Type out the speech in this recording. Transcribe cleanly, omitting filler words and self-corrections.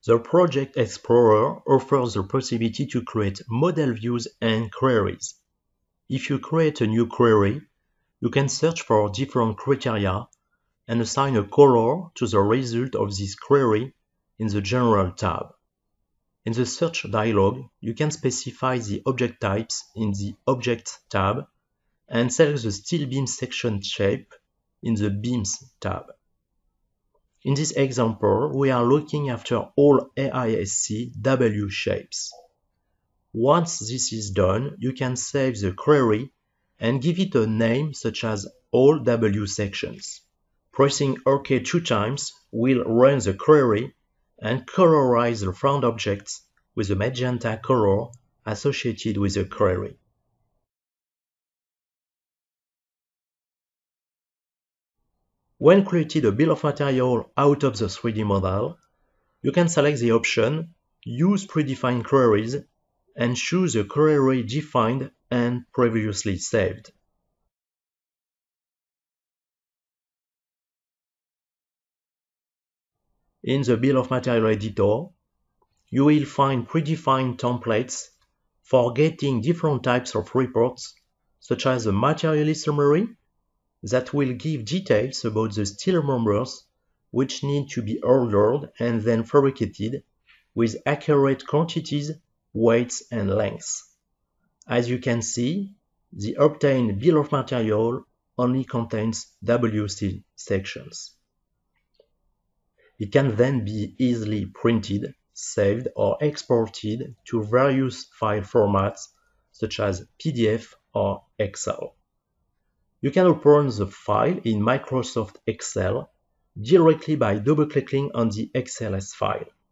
The Project Explorer offers the possibility to create model views and queries. If you create a new query, you can search for different criteria and assign a color to the result of this query in the General tab. In the Search dialog, you can specify the object types in the Objects tab and select the Steel Beam section shape in the Beams tab. In this example, we are looking after all AISC W shapes. Once this is done, you can save the query and give it a name such as all W sections. Pressing OK 2 times will run the query and colorize the front objects with the magenta color associated with the query. When creating a bill of material out of the 3D model, you can select the option Use predefined queries and choose the query defined and previously saved. In the bill of material editor, you will find predefined templates for getting different types of reports, such as a materialist summary that will give details about the steel members which need to be ordered and then fabricated with accurate quantities, weights, and lengths. As you can see, the obtained bill of material only contains WC sections. It can then be easily printed, saved, or exported to various file formats such as PDF or Excel. You can open the file in Microsoft Excel directly by double-clicking on the XLS file.